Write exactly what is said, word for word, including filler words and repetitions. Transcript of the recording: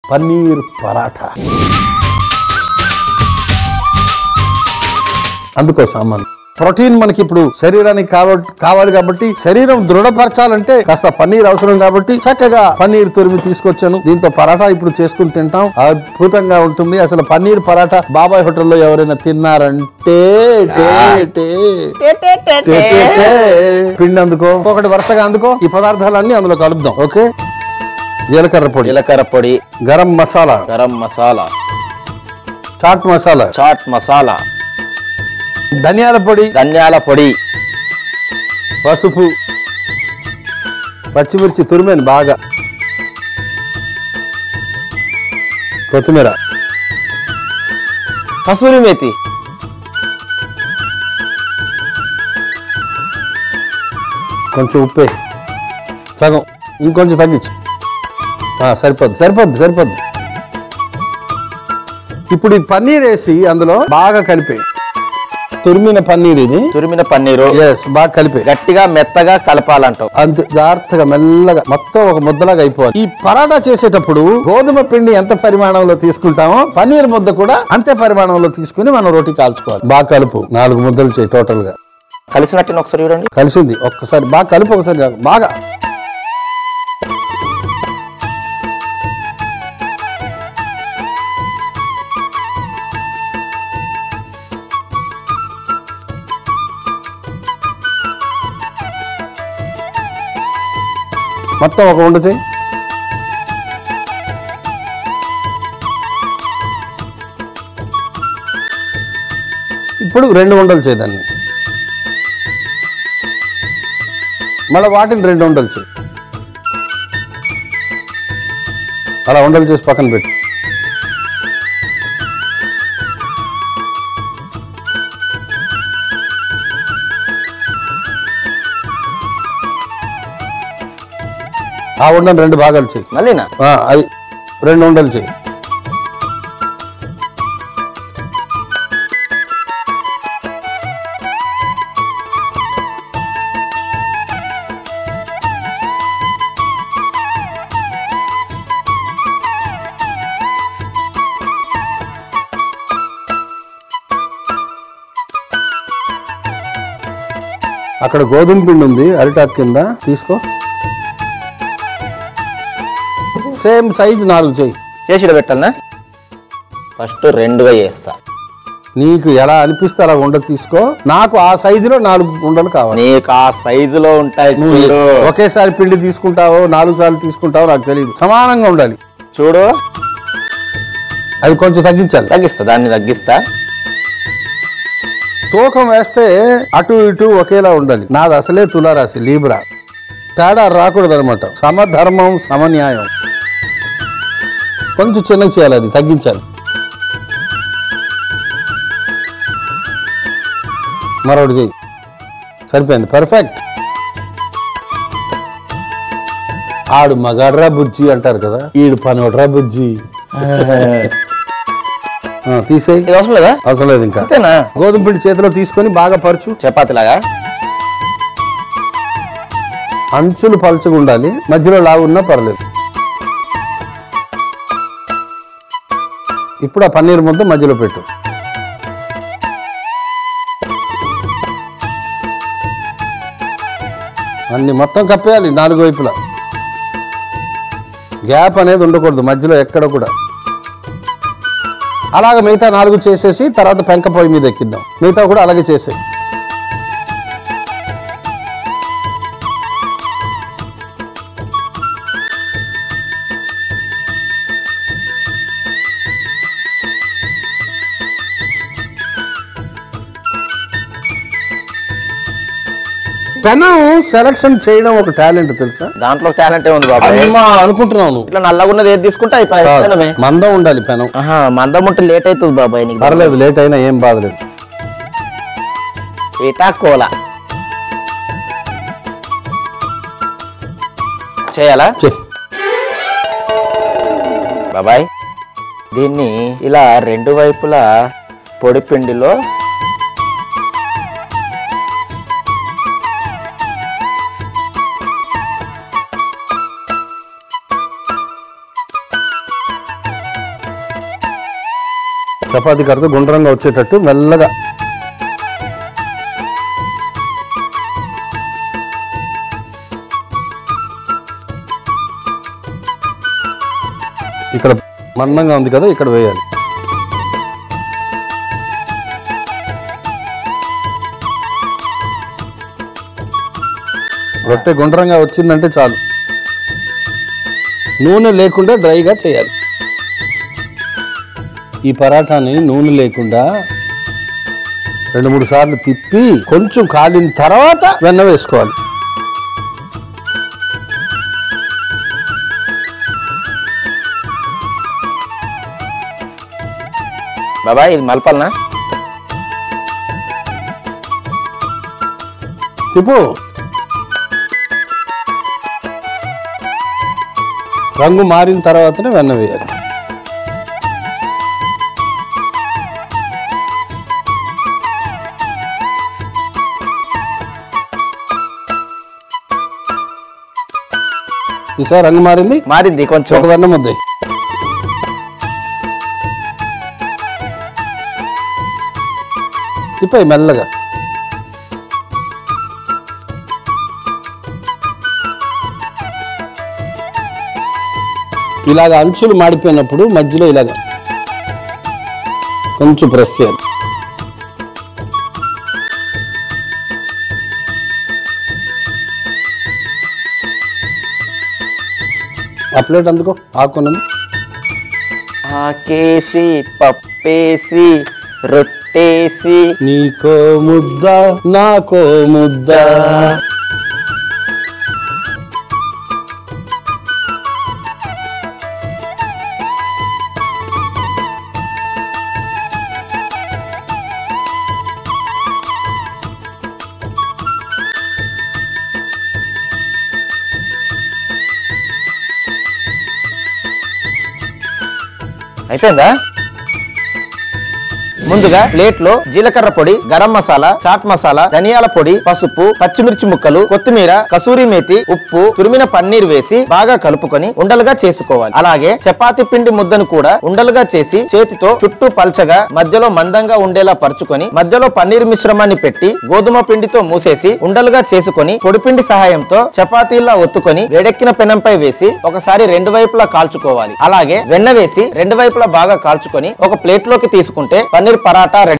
పన్నీర్ పరాఠా. అందుకో సామాన్ ప్రోటీన్ మనకి ఇప్పుడు శరీరానికి కావాలి కాబట్టి, శరీరం దృఢపరచాలంటే కాస్త పన్నీర్ అవసరం కాబట్టి చక్కగా పన్నీర్ తురిమి తీసుకొచ్చాను. దీంతో పరాఠా ఇప్పుడు చేసుకుని తింటాం, అద్భుతంగా ఉంటుంది. అసలు పన్నీర్ పరాఠా బాబాయ్ హోటల్లో ఎవరైనా తిన్నారంటే పిండి అందుకో, ఒకటి వరుసగా అందుకో. ఈ పదార్థాలన్నీ అందులో కలుపుదాం. ఓకే, జీలకర్ర పొడి, జీలకర్ర పొడి, గరం మసాలా, గరం మసాలా, చాట్ మసాలా, చాట్ మసాలా, ధనియాల పొడి, ధనియాల పొడి, పసుపు, పచ్చిమిర్చి తురిమేను బాగా, కొత్తిమీర, కసూరి మేతి, కొంచెం ఉప్పే, సగం, ఇంకొంచెం తగ్గించు. సరిపోద్ది సరిపోద్ది సరిపోద్ది ఇప్పుడు ఈ పన్నీర్ వేసి అందులో బాగా కలిపే, తురిమిన పన్నీర్, ఇది తురిమిన పన్నీరు బాగా కలిపి గట్టిగా మెత్తగా కలపాలంటావు. అంతే, జాగ్రత్తగా మెల్లగా మొత్తం ఒక ముద్దలాగా అయిపోవాలి. ఈ పరాటా చేసేటప్పుడు గోధుమ పిండి ఎంత పరిమాణంలో తీసుకుంటామో పన్నీర్ ముద్ద కూడా అంతే పరిమాణంలో తీసుకుని మనం రోటీ కాల్చుకోవాలి. బాగా కలుపు, నాలుగు ముద్దలు చేయి టోటల్ గా. కలిసినట్టు ఒకసారి చూడండి. కలిసింది, ఒక్కసారి బాగా కలుపు, ఒకసారి బాగా. మొత్తం ఒక ఉండ చేయి. ఇప్పుడు రెండు ఉండలు చేయదాన్ని, మళ్ళీ వాటిని రెండు ఉండలు చేయి. అలా ఉండలు చేసి పక్కన పెట్టు. ఆ ఉండను రెండు భాగాలు చేయి. మళ్ళీనా? అది రెండు ఉండలు చేయి. అక్కడ గోధుమ పిండి ఉంది అరిటాక్ కింద, తీసుకో. సేమ్ సైజ్ నాలుగు చేయి. చేసి పెట్టాలనా? ఫస్ట్ రెండుగా చేస్తా. నీకు ఎలా అనిపిస్తే అలా ఉండ తీసుకో. నాకు ఆ సైజులో నాలుగు ఉండలు కావాలి. నీకు ఆ సైజులో ఉంటాయి చూడు. ఒకేసారి పిండి తీసుకుంటావో నాలుగు సార్లు తీసుకుంటావో నాకు తెలియదు. సమానంగా ఉండాలి చూడు. అది కొంచెం తగ్గించాలి. తగ్గిస్తా, దాన్ని తగ్గిస్తా. తూకం వేస్తే అటు ఇటు ఒకేలా ఉండాలి. నాది అసలే తులారాశి, లీబ్రా. తేడా రాకూడదు అనమాట. సమధర్మం సమన్యాయం. కొంచెం చిన్నగా చేయాలి, అది తగ్గించాలి. మరొకటి చెయ్యి. సరిపోయింది, పర్ఫెక్ట్. ఆడు మగాడ్రా బుజ్జి అంటారు కదా, ఈడు పనోడ్రా బుజ్జి. తీసేయి. అవసరం లేదా? అవసరం లేదు ఇంకా. అంతేనా? గోధుమ పిండి చేతిలో తీసుకొని బాగా పరచు, చపాతీలాగా. అంచులు పలుచగా ఉండాలి, మధ్యలో లావు ఉన్నా పర్లేదు. ఇప్పుడు ఆ పన్నీర్ ముద్ద మధ్యలో పెట్టు. అన్ని మొత్తం కప్పేయాలి నాలుగు వైపులా. గ్యాప్ అనేది ఉండకూడదు మధ్యలో ఎక్కడ కూడా. అలాగ మిగతా నాలుగు చేసేసి తర్వాత పెంక పొయ్యి మీద ఎక్కిద్దాం. మిగతా కూడా అలాగే చేసేయి. పెనం సెలక్షన్ చేయడం ఒక టాలెంట్ తెలుసా? దాంట్లో టాలెంట్ ఉంది బాబా అనుకుంటున్నాను. ఇట్లా నల్లగా ఉన్నది ఏది తీసుకుంటే అయిపోయి. మందం ఉండాలి పెనం. మందం ఉంటే లేట్ అవుతుంది బాబాయ్. నీకు పర్లేదు, లేట్ అయినా ఏం బాధలేదు. ఇటా కోలా చేయాలా? బాబాయ్ దీన్ని ఇలా రెండు వైపులా పొడి పిండిలో చపాతీ కడితే గుండ్రంగా వచ్చేటట్టు మెల్లగా ఇక్కడ మందంగా ఉంది కదా, ఇక్కడ వేయాలి. రొట్టె గుండ్రంగా వచ్చిందంటే చాలు. నూనె లేకుండా డ్రైగా చేయాలి. ఈ పరాఠాని నూనె లేకుండా రెండు మూడు సార్లు తిప్పి కొంచెం కాలిన తర్వాత వెన్న వేసుకోవాలి. బాబాయ్ ఇది మలపాలనా? తిప్పు. రంగు మారిన తర్వాతనే వెన్న వేయాలి. ఈసారి రంగు మారింది మారింది కొంచెం. ఒక వెన్న ముద్ద తిప్పాయి మెల్లగా. ఇలాగ అంచులు మాడిపోయినప్పుడు మధ్యలో ఇలాగ కొంచెం ప్రెస్ చేయాలి. ఆ ప్లేట్ అందుకో ఆకున్నది. ఆకేసి పప్పేసి రొట్టేసి నీకో ముద్ద నాకో ముద్ద. అయిపోయిందా? ముందుగా ప్లేట్ లో జీలకర్ర పొడి, గరం మసాలా, చాట్ మసాలా, ధనియాల పొడి, పసుపు, పచ్చిమిర్చి ముక్కలు, కొత్తిమీర, కసూరి మేతి, ఉప్పు, తురిమిన పన్నీర్ వేసి బాగా కలుపుకొని ఉండలుగా చేసుకోవాలి. అలాగే చపాతి పిండి ముద్దను కూడా ఉండలుగా చేసి చేతితో చుట్టూ పల్చగా మధ్యలో మందంగా ఉండేలా పరుచుకొని మధ్యలో పన్నీర్ మిశ్రమాన్ని పెట్టి గోధుమ పిండితో మూసేసి ఉండలుగా చేసుకొని పొడిపిండి సహాయంతో చపాతీలా ఒత్తుకొని వేడెక్కిన పెనంపై వేసి ఒకసారి రెండు వైపులా కాల్చుకోవాలి. అలాగే వెన్న వేసి రెండు వైపులా బాగా కాల్చుకొని ఒక ప్లేట్ లోకి తీసుకుంటే పన్నీర్ పరాటా రెడీ.